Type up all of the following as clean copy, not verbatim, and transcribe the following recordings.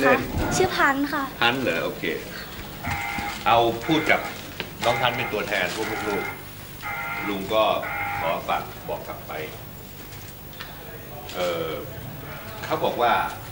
ล่นชื่อพันธุ์ค่ะพันธุ์เหรอโอเคเอาพูดกับน้องพันธุ์เป็นตัวแทนพวกลูกๆลุงก็ขอฝากบอกกลับไปเขาบอกว่า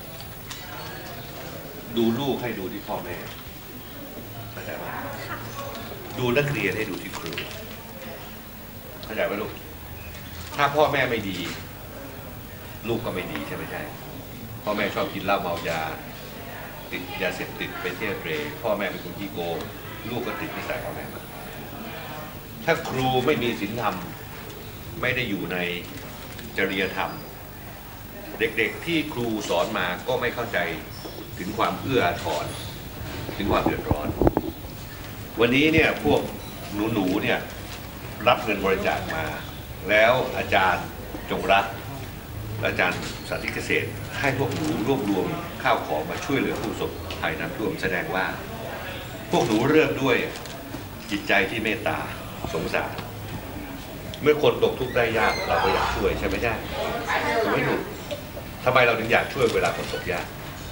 ดูลูกให้ดูที่พ่อแม่เข้าใจไหมดูนักเรียนให้ดูที่ครูเข้าใจไหมลูกถ้าพ่อแม่ไม่ดีลูกก็ไม่ดีใช่ไหมใช่พ่อแม่ชอบกินเหล้าเมายาติดยาเสพติดไปเที่ยวเตร่พ่อแม่เป็นคนขี้โกงลูกก็ติดนิสัยพ่อแม่มาถ้าครูไม่มีศีลธรรมไม่ได้อยู่ในจริยธรรมเด็กๆที่ครูสอนมาก็ไม่เข้าใจถึงความเอื้ออาทรถึงความเดือดร้อนวันนี้เนี่ยพวกหนูๆเนี่ยรับเงินบริจาคมาแล้วอาจารย์จงรักอาจารย์สาธิตเกษตรให้พวกหนูรวบรวมข้าวของมาช่วยเหลือผู้ประสบภัยน้ำท่วมแสดงว่าพวกหนูเริ่มด้วยจิตใจที่เมตตาสงสารเมื่อคนตกทุกข์ได้ยากเราก็อยากช่วยใช่ไหมจ๊ะถูกไหมลูกทำไมเราถึงอยากช่วยเวลาคนตกยาก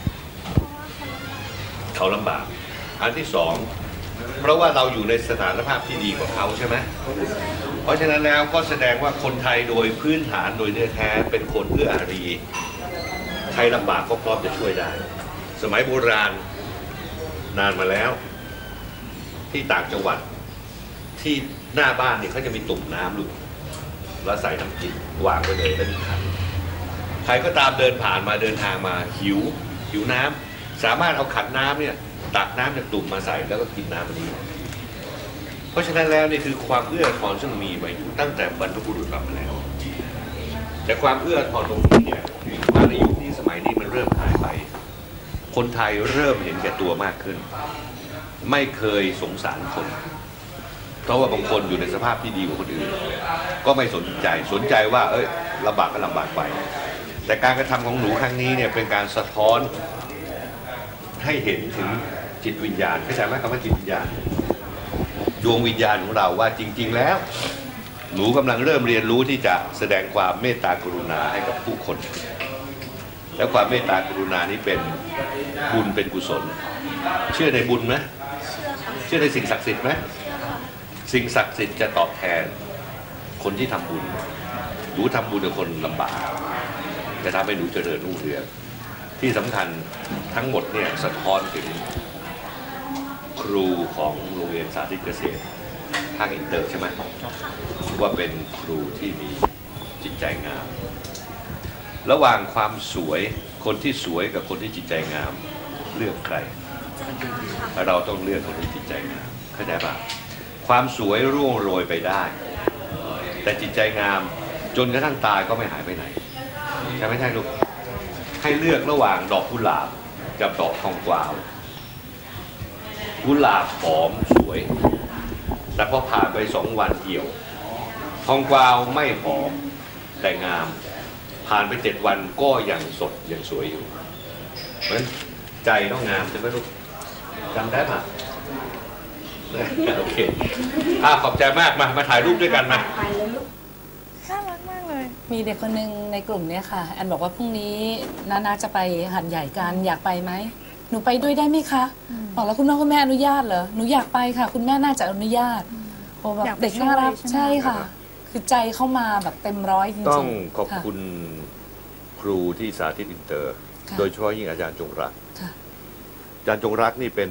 เขาลำบากอันที่สองเพราะว่าเราอยู่ในสถานภาพที่ดีกว่าเขาใช่ไหมเพราะฉะนั้นแล้วก็แสดงว่าคนไทยโดยพื้นฐานโดยเนื้อแท้เป็นคนเอื้ออารีใครลำบากก็พร้อมจะช่วยได้สมัยโบราณนานมาแล้วที่ต่างจังหวัดที่หน้าบ้านเนี่ยเขาจะมีตุ่มน้ำลูกแล้วใส่น้ำกินวางไว้เลยแล้วมีขันใครก็ตามเดินผ่านมาเดินทางมาหิวน้ำสามารถเอาขันน้ำเนี่ยตักน้ำจากตุ่มมาใส่แล้วก็กินน้ำอันนี้เพราะฉะนั้นแล้วนี่คือความเอื้ออาทรซึ่งมีมาอยู่ตั้งแต่บรรพบุรุษเรามาแล้วแต่ความเอื้ออาทรตรงนี้เนี่ยมาในยุคนี้สมัยนี้มันเริ่มหายไปคนไทยเริ่มเห็นแก่ตัวมากขึ้นไม่เคยสงสารคนเพราะว่าบางคนอยู่ในสภาพที่ดีกว่าคนอื่นก็ไม่สนใจว่าลำบากก็ลำบากไปแต่การกระทำของหนูครั้งนี้เนี่ยเป็นการสะท้อนให้เห็นถึงจิตวิญญาณเข้าใจไหมคำว่าจิตวิญญาณดวงวิญญาณของเราว่าจริงๆแล้วหนูกำลังเริ่มเรียนรู้ที่จะแสดงความเมตตากรุณาให้กับผู้คนและความเมตตากรุณานี้เป็นบุญเป็นกุศลเชื่อในบุญไหมเชื่อในสิ่งศักดิ์สิทธิ์ไหมสิ่งศักดิ์สิทธิ์จะตอบแทนคนที่ทำบุญหนูทำบุญกับคนลำบากจะทำให้หนูเจริญรุ่งเรืองที่สำคัญทั้งหมดเนี่ยสะท้อนถึงครูของโรงเรียนสาธิตเกษตรภาคอินเตอร์ใช่ไหมว่าเป็นครูที่มีจิตใจงามระหว่างความสวยคนที่สวยกับคนที่จิตใจงามเลือกใครเราต้องเลือกคนที่จิตใจงามเข้าใจป่ะความสวยร่วงโรยไปได้แต่จิตใจงามจนกระทั่งตายก็ไม่หายไปไหนใช่ไหมใช่ลูกให้เลือกระหว่างดอกกุหลาบกับดอกทองกวาวกุหลาบหอมสวยแต่พอผ่านไป2 วันเหี่ยวทองกวาวไม่หอมแต่งามผ่านไป7 วันก็ยังสดยังสวยอยู่เพราะฉะนั้นใจต้องงามใช่ไหมลูกจำได้ปะโอเคขอบใจมากมาถ่ายรูปด้วยกันมาน่ารักมากเลยมีเด็กคนหนึ่งในกลุ่มเนี้ยค่ะแอนบอกว่าพรุ่งนี้น้าจะไปหัดใหญ่กันอยากไปไหมหนูไปด้วยได้ไหมคะบอกแล้วคุณพ่อคุณแม่อนุญาตเหรอหนูอยากไปค่ะคุณแม่น่าจะอนุญาตโอ้แบบเด็กน่ารักใช่ค่ะคือใจเข้ามาแบบเต็มร้อยจริงๆต้องขอบคุณครูที่สาธิตอินเตอร์โดยเฉพาะยิ่งอาจารย์จงรักอาจารย์จงรักนี่เป็น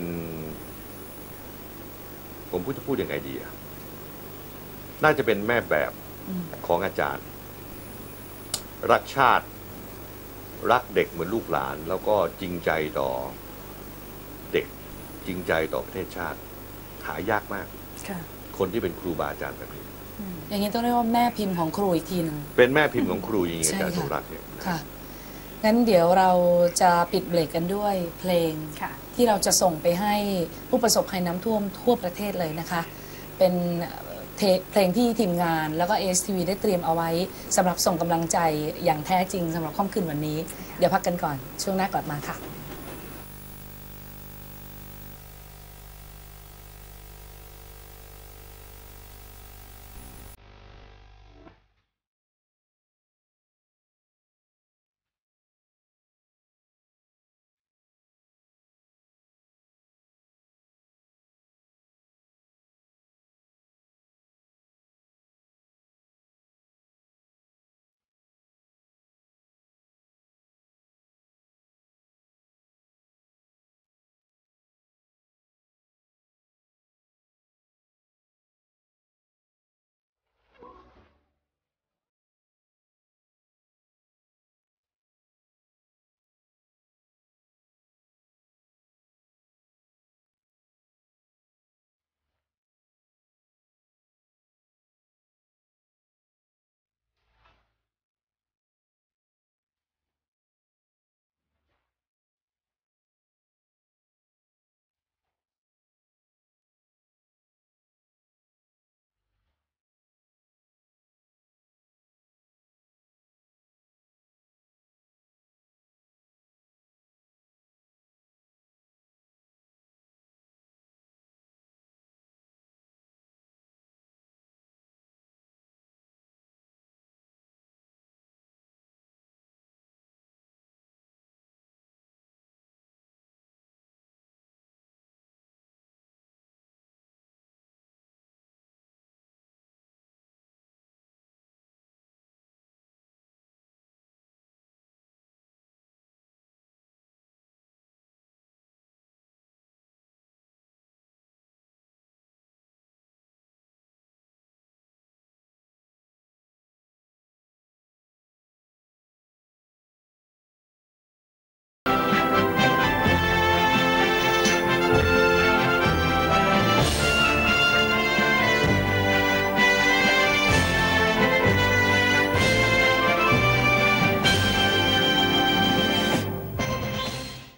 ผมจะพูดยังไงดีน่าจะเป็นแม่แบบของอาจารย์รักชาติรักเด็กเหมือนลูกหลานแล้วก็จริงใจต่อเด็กจริงใจต่อประเทศชาติหายากมากคนที่เป็นครูบาอาจารย์แบบนี้อย่างนี้ต้องเรียกว่าแม่พิมพ์ของครูอีกทีหนึ่งเป็นแม่พิมพ์ของครูจริงๆอาจารย์จงรักเนี่ยค่ะงั้นเดี๋ยวเราจะปิดเบรกกันด้วยเพลงที่เราจะส่งไปให้ผู้ประสบภัยน้ำท่วมทั่วประเทศเลยนะคะเป็นเพลงที่ทีมงานแล้วก็ ASTV ได้เตรียมเอาไว้สำหรับส่งกำลังใจอย่างแท้จริงสำหรับค่ำคืนวันนี้เดี๋ยวพักกันก่อนช่วงหน้ากลับมาค่ะ